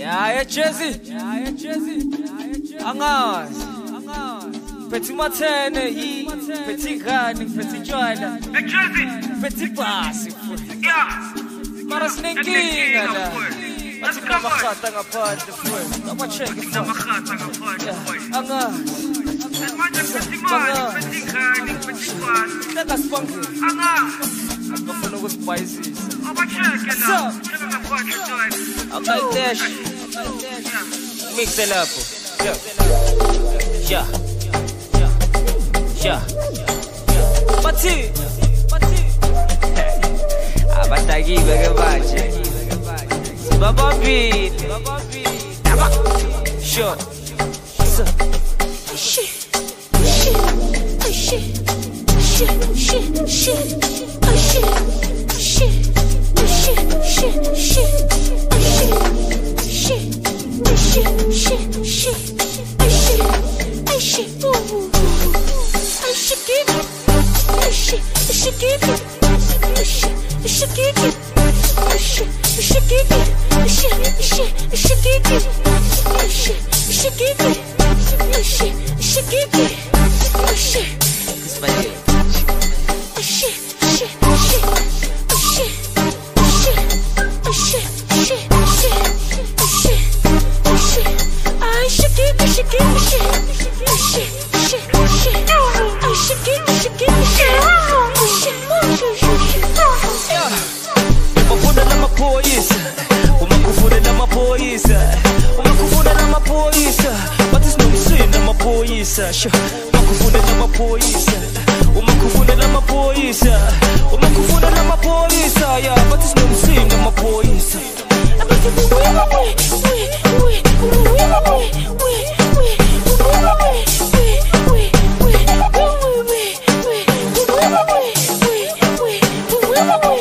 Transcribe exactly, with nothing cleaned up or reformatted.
Yeah, Jesse. Yeah, Jesse. Angas. Petit matin, he. Petit garden, petit joy. Jesse. Petit pass. Yeah. Para sneaking. Let's go. Makata nga pa the first. Tama check it. Makata nga pa the first. Angas. Petit man, petit garden, petit pass. That's funky. Angas. I'm gonna follow with spices. I'm gonna check it out. Check it out for the joy. I'm like that. Mix it up. Yeah. Yeah. Yeah. Mati. Mati. Abatagi bagabache. Baba beat. Baba beat. Sure. Shit. Shit. Shit. Shit. Shit. Shit. Oh shit, shit, oh shit, shit, shit, oh shit, shit, oh shit, shit, shit, oh shit, oh shit, ooh, oh shit, give it, oh shit, oh shit, give it, oh shit, oh shit, give it, oh shit, oh shit, give it, oh shit, oh shit, oh shit, give it, oh shit, oh shit, give it, oh shit, oh shit, give it, oh shit, It's my day. oh shit. Shit, oh shit, oh shit, oh shit, oh shit, shit, shit, oh shit, oh shit, I should give a shit, give a shit, oh shit, shit, oh shit, I should give a shit, give a shit, oh shit, oh shit, oh shit. Umafuna na mapolisa, umakufuna na mapolisa, umakufuna na mapolisa, but it's no sin na mapolisa, umakufuna na mapolisa, umakufuna na mapolisa, umakufuna na mapolisa, yeah, but it's no sin na mapolisa. Wait,